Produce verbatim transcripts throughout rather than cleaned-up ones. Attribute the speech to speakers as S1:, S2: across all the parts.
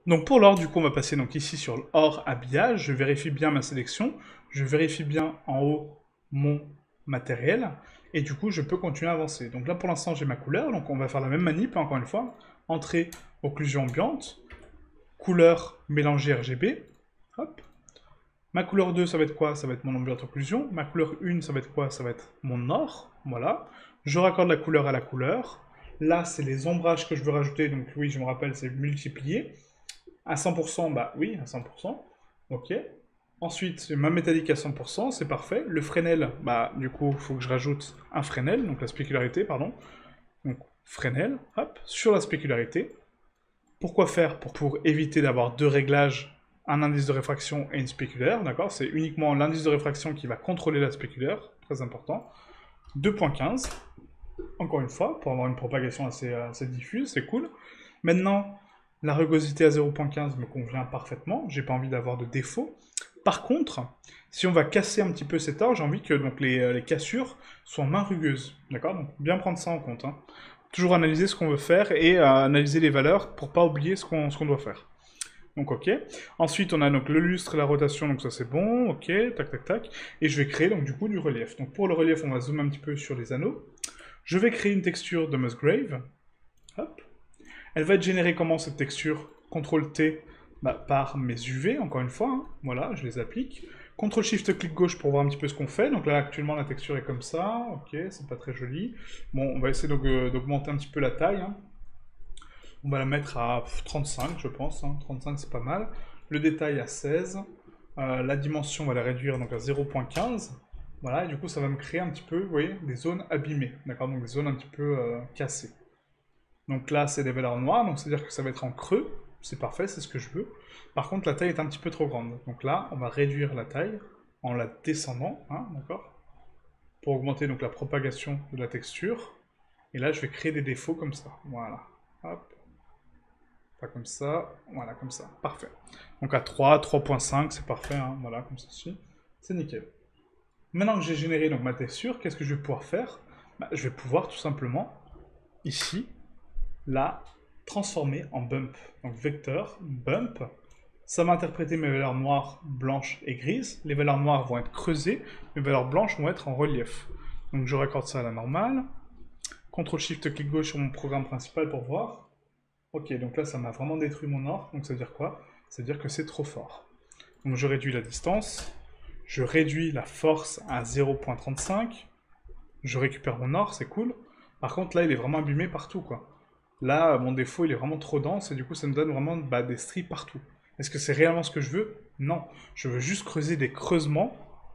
S1: Donc pour l'or, du coup, on va passer donc ici sur l'or habillage. Je vérifie bien ma sélection. Je vérifie bien en haut mon matériel. Et du coup, je peux continuer à avancer. Donc là, pour l'instant, j'ai ma couleur. Donc on va faire la même manip, hein, encore une fois. Entrée, occlusion ambiante. Couleur mélangée R G B. Hop. Ma couleur deux, ça va être quoi? Ça va être mon ambiante occlusion. Ma couleur un, ça va être quoi? Ça va être mon or. Voilà. Je raccorde la couleur à la couleur. Là, c'est les ombrages que je veux rajouter. Donc oui, je me rappelle, c'est multiplié. À cent pour cent, bah oui, à cent pour cent. Ok. Ensuite, ma métallique à cent pour cent, c'est parfait. Le Fresnel, bah du coup, il faut que je rajoute un Fresnel, donc la spécularité, pardon. Donc Fresnel, hop, sur la spécularité. Pourquoi faire? Pour, pour éviter d'avoir deux réglages, un indice de réfraction et une spéculaire, d'accord? C'est uniquement l'indice de réfraction qui va contrôler la spéculaire, très important. deux virgule quinze, encore une fois, pour avoir une propagation assez, assez diffuse, c'est cool. Maintenant, la rugosité à zéro virgule quinze me convient parfaitement, j'ai pas envie d'avoir de défaut. Par contre, si on va casser un petit peu cet or, j'ai envie que donc, les, les cassures soient main rugueuses, d'accord? Donc bien prendre ça en compte, hein. Toujours analyser ce qu'on veut faire et euh, analyser les valeurs pour pas oublier ce qu'on ce qu'on doit faire. Donc ok. Ensuite, on a donc le lustre et la rotation, donc ça c'est bon, ok, tac tac tac. Et je vais créer donc du coup du relief. Donc pour le relief, on va zoomer un petit peu sur les anneaux. Je vais créer une texture de Musgrave. Hop. Elle va être générée comment cette texture? contrôle T bah, par mes U V, encore une fois. Hein. Voilà, je les applique. contrôle Shift clic gauche pour voir un petit peu ce qu'on fait. Donc là, actuellement, la texture est comme ça. Ok, c'est pas très joli. Bon, on va essayer d'augmenter un petit peu la taille. Hein. On va la mettre à trente-cinq, je pense. Hein. trente-cinq, c'est pas mal. Le détail à seize. Euh, la dimension, on va la réduire donc à zéro virgule quinze. Voilà, et du coup, ça va me créer un petit peu, vous voyez, des zones abîmées. D'accord, donc des zones un petit peu euh, cassées. Donc là, c'est des valeurs noires, donc c'est-à-dire que ça va être en creux. C'est parfait, c'est ce que je veux. Par contre, la taille est un petit peu trop grande. Donc là, on va réduire la taille en la descendant, hein, d'accord? Pour augmenter donc la propagation de la texture. Et là, je vais créer des défauts comme ça. Voilà. Hop. Pas comme ça. Voilà, comme ça. Parfait. Donc à trois, trois virgule cinq, c'est parfait. Hein, voilà, comme ceci. C'est nickel. Maintenant que j'ai généré donc ma texture, qu'est-ce que je vais pouvoir faire? Bah, je vais pouvoir tout simplement, ici, la transformer en bump. Donc vecteur, bump, ça va interpréter mes valeurs noires, blanches et grises. Les valeurs noires vont être creusées, mes valeurs blanches vont être en relief. Donc je raccorde ça à la normale. contrôle Shift clic gauche sur mon programme principal pour voir. Ok, donc là ça m'a vraiment détruit mon or. Donc ça veut dire quoi? Ça veut dire que c'est trop fort. Donc je réduis la distance. Je réduis la force à zéro virgule trente-cinq. Je récupère mon or, c'est cool. Par contre là il est vraiment abîmé partout quoi. Là, mon défaut, il est vraiment trop dense et du coup, ça me donne vraiment bah, des stries partout. Est-ce que c'est réellement ce que je veux? Non. Je veux juste creuser des creusements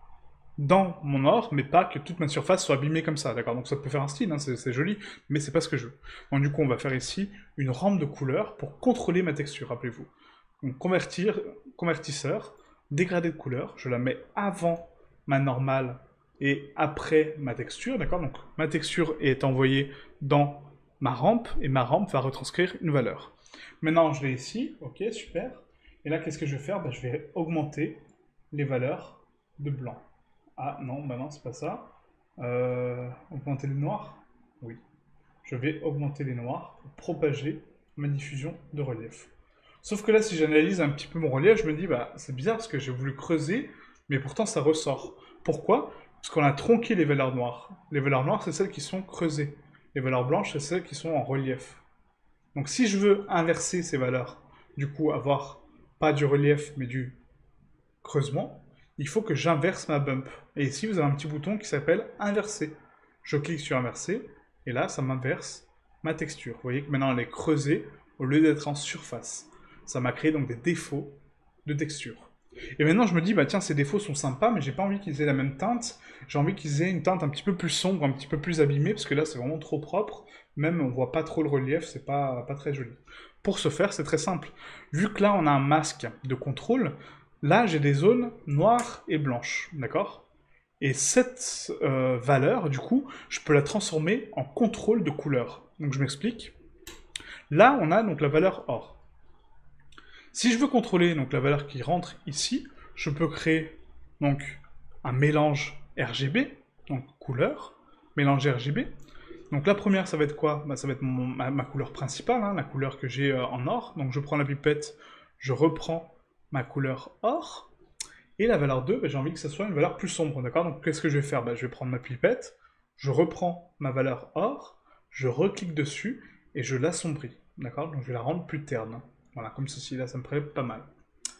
S1: dans mon or, mais pas que toute ma surface soit abîmée comme ça, d'accord? Donc ça peut faire un style, hein, c'est joli, mais c'est pas ce que je veux. Donc du coup, on va faire ici une rampe de couleur pour contrôler ma texture, rappelez-vous. Donc convertir, convertisseur, dégradé de couleur, je la mets avant ma normale et après ma texture, d'accord? Donc ma texture est envoyée dans ma rampe, et ma rampe va retranscrire une valeur. Maintenant, je l'ai ici, ok, super. Et là, qu'est-ce que je vais faire? Bah, je vais augmenter les valeurs de blanc. Ah non, bah non, c'est pas ça. Euh, augmenter les noirs? Oui. Je vais augmenter les noirs pour propager ma diffusion de relief. Sauf que là, si j'analyse un petit peu mon relief, je me dis, bah, c'est bizarre parce que j'ai voulu creuser, mais pourtant ça ressort. Pourquoi? Parce qu'on a tronqué les valeurs noires. Les valeurs noires, c'est celles qui sont creusées. Les valeurs blanches, c'est celles qui sont en relief. Donc si je veux inverser ces valeurs, du coup avoir pas du relief mais du creusement, il faut que j'inverse ma bump. Et ici vous avez un petit bouton qui s'appelle inverser. Je clique sur inverser et là ça m'inverse ma texture. Vous voyez que maintenant elle est creusée au lieu d'être en surface. Ça m'a créé donc des défauts de texture. Et maintenant je me dis, bah tiens, ces défauts sont sympas, mais j'ai pas envie qu'ils aient la même teinte. J'ai envie qu'ils aient une teinte un petit peu plus sombre, un petit peu plus abîmée, parce que là c'est vraiment trop propre. Même on voit pas trop le relief, c'est pas, pas très joli. Pour ce faire, c'est très simple. Vu que là on a un masque de contrôle, là j'ai des zones noires et blanches, d'accord? Et cette euh, valeur, du coup, je peux la transformer en contrôle de couleur. Donc je m'explique. Là on a donc la valeur or. Si je veux contrôler donc la valeur qui rentre ici, je peux créer donc un mélange R G B, donc couleur, mélange R G B. Donc la première, ça va être quoi? Bah, ça va être mon, ma, ma couleur principale, hein, la couleur que j'ai euh, en or. Donc je prends la pipette, je reprends ma couleur or, et la valeur deux, bah, j'ai envie que ce soit une valeur plus sombre, d'accord? Donc qu'est-ce que je vais faire? Bah, je vais prendre ma pipette, je reprends ma valeur or, je reclique dessus, et je l'assombris, d'accord? Donc je vais la rendre plus terne. Voilà, comme ceci, là, ça me paraît pas mal.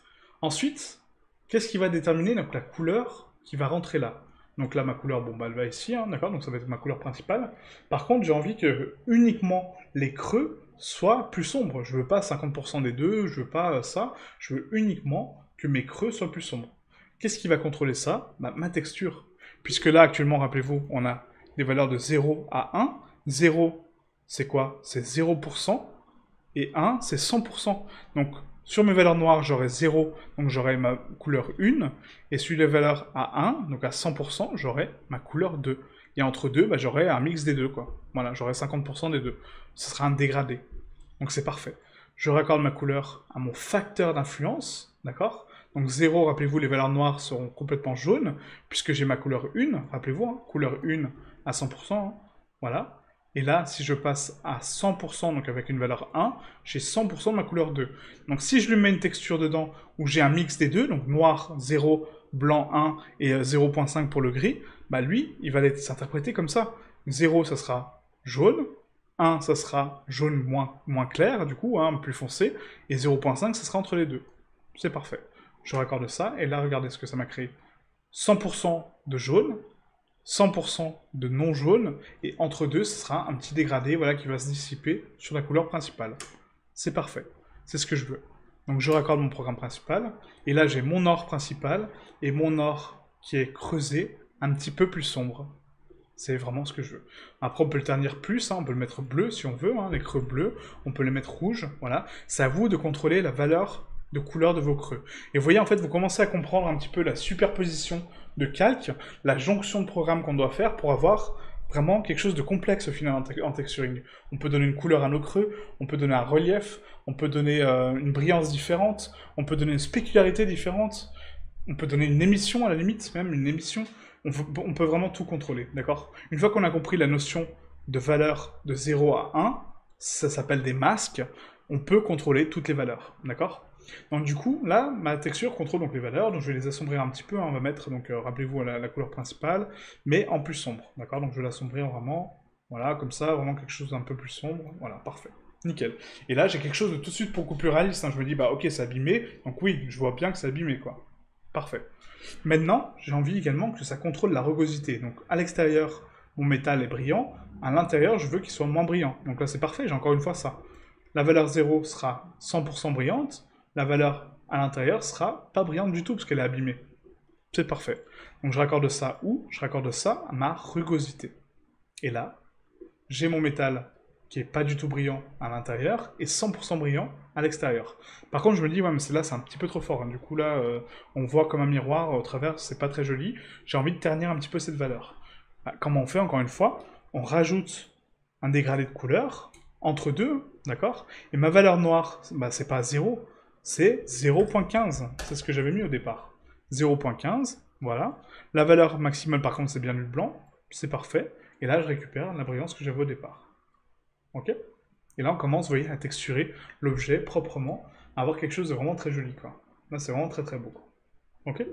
S1: Ensuite, qu'est-ce qui va déterminer donc, la couleur qui va rentrer là? Donc là, ma couleur, bon, bah, elle va ici, hein, d'accord? Donc ça va être ma couleur principale. Par contre, j'ai envie que uniquement les creux soient plus sombres. Je veux pas cinquante pour cent des deux, je veux pas euh, ça. Je veux uniquement que mes creux soient plus sombres. Qu'est-ce qui va contrôler ça? Bah, ma texture. Puisque là, actuellement, rappelez-vous, on a des valeurs de zéro à un. zéro, c'est quoi? C'est zéro pour cent. Et un, c'est cent pour cent. Donc, sur mes valeurs noires, j'aurai zéro, donc j'aurai ma couleur un. Et sur les valeurs à un, donc à cent pour cent, j'aurai ma couleur deux. Et entre deux, bah, j'aurai un mix des deux, quoi. Voilà, j'aurai cinquante pour cent des deux. Ce sera un dégradé. Donc c'est parfait. Je raccorde ma couleur à mon facteur d'influence, d'accord? Donc zéro, rappelez-vous, les valeurs noires seront complètement jaunes, puisque j'ai ma couleur un, rappelez-vous, hein, couleur un à cent pour cent, hein, voilà. Et là, si je passe à cent pour cent, donc avec une valeur un, j'ai cent pour cent de ma couleur deux. Donc si je lui mets une texture dedans où j'ai un mix des deux, donc noir zéro, blanc un et zéro virgule cinq pour le gris, bah lui, il va s'interpréter comme ça. zéro, ça sera jaune, un, ça sera jaune moins, moins clair, du coup, hein, plus foncé, et zéro virgule cinq, ça sera entre les deux. C'est parfait. Je raccorde ça, et là, regardez ce que ça m'a créé. cent pour cent de jaune, cent pour cent de non jaune, et entre deux, ce sera un petit dégradé voilà, qui va se dissiper sur la couleur principale. C'est parfait, c'est ce que je veux. Donc je raccorde mon programme principal, et là j'ai mon or principal, et mon or qui est creusé, un petit peu plus sombre. C'est vraiment ce que je veux. Après on peut le ternir plus, hein, on peut le mettre bleu si on veut, hein, les creux bleus, on peut les mettre rouges, voilà. C'est à vous de contrôler la valeur de couleur de vos creux. Et vous voyez, en fait, vous commencez à comprendre un petit peu la superposition de calque, la jonction de programme qu'on doit faire pour avoir vraiment quelque chose de complexe au final en texturing. On peut donner une couleur à nos creux, on peut donner un relief, on peut donner euh, une brillance différente, on peut donner une spécularité différente, on peut donner une émission à la limite, même une émission. On, on peut vraiment tout contrôler, d'accord? Une fois qu'on a compris la notion de valeur de zéro à un, ça s'appelle des masques, on peut contrôler toutes les valeurs, d'accord? Donc du coup, là, ma texture contrôle donc les valeurs, donc je vais les assombrir un petit peu, hein, on va mettre, donc euh, rappelez-vous, la, la couleur principale, mais en plus sombre, d'accord? Donc je vais l'assombrir vraiment, voilà, comme ça, vraiment quelque chose d'un peu plus sombre, voilà, parfait, nickel. Et là, j'ai quelque chose de tout de suite beaucoup plus réaliste, hein, je me dis, bah ok, c'est abîmé, donc oui, je vois bien que c'est abîmé, quoi. Parfait. Maintenant, j'ai envie également que ça contrôle la rugosité, donc à l'extérieur, mon métal est brillant, à l'intérieur, je veux qu'il soit moins brillant, donc là c'est parfait, j'ai encore une fois ça. La valeur zéro sera cent pour cent brillante, la valeur à l'intérieur sera pas brillante du tout, parce qu'elle est abîmée. C'est parfait. Donc je raccorde ça où? Je raccorde ça à ma rugosité. Et là, j'ai mon métal qui est pas du tout brillant à l'intérieur, et cent pour cent brillant à l'extérieur. Par contre, je me dis, ouais, mais là, c'est un petit peu trop fort. Hein. Du coup, là, euh, on voit comme un miroir au travers, c'est pas très joli. J'ai envie de ternir un petit peu cette valeur. Bah, comment on fait, encore une fois? On rajoute un dégradé de couleur entre deux, d'accord? Et ma valeur noire, bah, c'est pas zéro, c'est zéro virgule quinze. C'est ce que j'avais mis au départ. zéro virgule quinze, voilà. La valeur maximale, par contre, c'est bien le blanc. C'est parfait. Et là, je récupère la brillance que j'avais au départ. Ok? Et là, on commence, vous voyez, à texturer l'objet proprement, à avoir quelque chose de vraiment très joli, quoi. Là, c'est vraiment très très beau. Ok?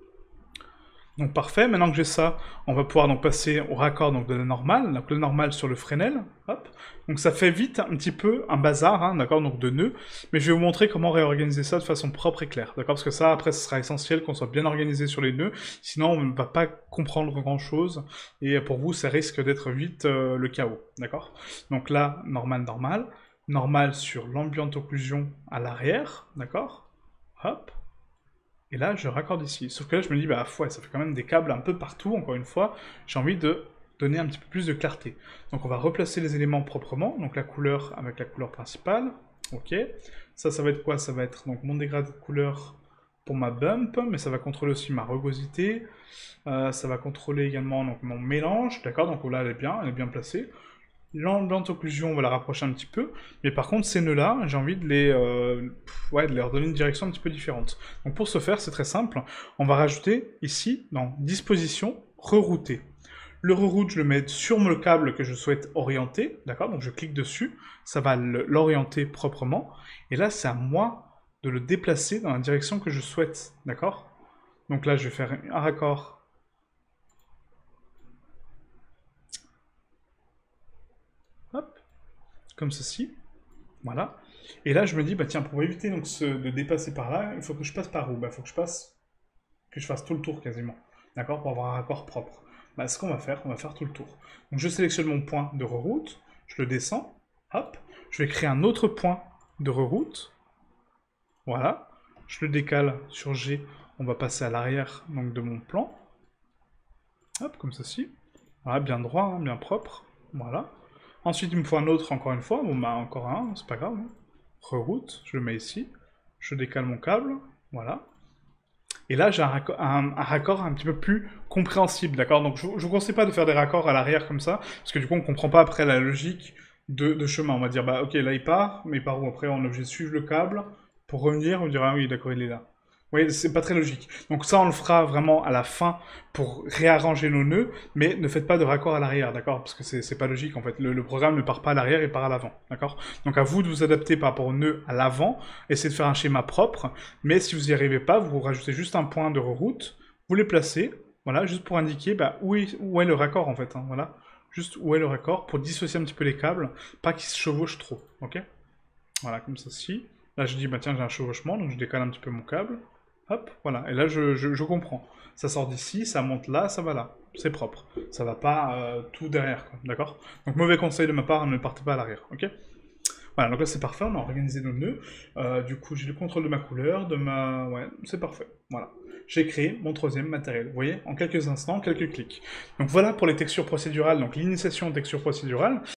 S1: Donc parfait, maintenant que j'ai ça, on va pouvoir donc passer au raccord donc, de la normale, donc le normal sur le Fresnel, hop. Donc ça fait vite un petit peu un bazar, hein, d'accord, donc de nœuds, mais je vais vous montrer comment réorganiser ça de façon propre et claire, d'accord, parce que ça, après, ce sera essentiel qu'on soit bien organisé sur les nœuds, sinon on ne va pas comprendre grand-chose, et pour vous, ça risque d'être vite euh, le chaos, d'accord. Donc là, normal, normal, normal sur l'ambient occlusion à l'arrière, d'accord, hop. Et là, je raccorde ici. Sauf que là, je me dis, bah ouais, ça fait quand même des câbles un peu partout, encore une fois. J'ai envie de donner un petit peu plus de clarté. Donc on va replacer les éléments proprement. Donc la couleur avec la couleur principale. Ok. Ça, ça va être quoi? Ça va être donc mon dégradé de couleur pour ma bump, mais ça va contrôler aussi ma rugosité. Euh, ça va contrôler également donc, mon mélange. D'accord? Donc là, elle est bien, elle est bien placée. L'ambient occlusion, on va la rapprocher un petit peu, mais par contre, ces nœuds-là, j'ai envie de les, euh, ouais, de leur donner une direction un petit peu différente. Donc pour ce faire, c'est très simple, on va rajouter ici, dans Disposition, Rerouter. Le reroute, je le mets sur le câble que je souhaite orienter, d'accord? Donc je clique dessus, ça va l'orienter proprement, et là, c'est à moi de le déplacer dans la direction que je souhaite, d'accord? Donc là, je vais faire un raccord. Hop, comme ceci. Voilà. Et là, je me dis, bah tiens, pour éviter donc ce- de dépasser par là, il faut que je passe par où? Bah, il faut que je passe, que je fasse tout le tour quasiment. D'accord? Pour avoir un raccord propre. Bah, ce qu'on va faire, on va faire tout le tour. Donc, je sélectionne mon point de reroute, je le descends, hop, je vais créer un autre point de reroute. Voilà. Je le décale sur G, on va passer à l'arrière donc de mon plan. Hop, comme ceci. Voilà, bien droit, hein, bien propre. Voilà. Ensuite, il me faut un autre, encore une fois. Bon, bah, encore un, c'est pas grave. Hein. Reroute, je le mets ici. Je décale mon câble. Voilà. Et là, j'ai un, raccord un, un raccord un petit peu plus compréhensible, d'accord? Donc, je ne vous conseille pas de faire des raccords à l'arrière comme ça, parce que du coup, on ne comprend pas après la logique de, de chemin. On va dire, bah, ok, là, il part, mais il part où? Après, on est obligé de suivre le câble pour revenir. On dira, ah oui, d'accord, il est là. Vous voyez, c'est pas très logique. Donc ça, on le fera vraiment à la fin pour réarranger nos nœuds, mais ne faites pas de raccord à l'arrière, d'accord? Parce que c'est pas logique, en fait. Le, le programme ne part pas à l'arrière, il part à l'avant, d'accord? Donc à vous de vous adapter par rapport au nœud à l'avant, essayez de faire un schéma propre, mais si vous n'y arrivez pas, vous rajoutez juste un point de reroute, vous les placez, voilà, juste pour indiquer bah, où, est, où est le raccord, en fait, hein, voilà. Juste où est le raccord, pour dissocier un petit peu les câbles, pas qu'ils se chevauchent trop, ok? Voilà, comme ceci. Là, je dis, bah tiens, j'ai un chevauchement, donc je décale un petit peu mon câble. Hop, voilà. Et là, je, je, je comprends. Ça sort d'ici, ça monte là, ça va là. C'est propre. Ça va pas euh, tout derrière, quoi. D'accord? Donc, mauvais conseil de ma part, ne partez pas à l'arrière, ok? Voilà, donc là, c'est parfait, on a organisé nos nœuds. Euh, du coup, j'ai le contrôle de ma couleur, de ma... Ouais, c'est parfait. Voilà. J'ai créé mon troisième matériel. Vous voyez? En quelques instants, quelques clics. Donc voilà pour les textures procédurales, donc l'initiation aux textures procédurales.